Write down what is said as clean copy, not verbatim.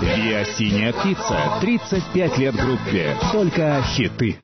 «Виа Синяя птица». 35 лет группе. Только хиты.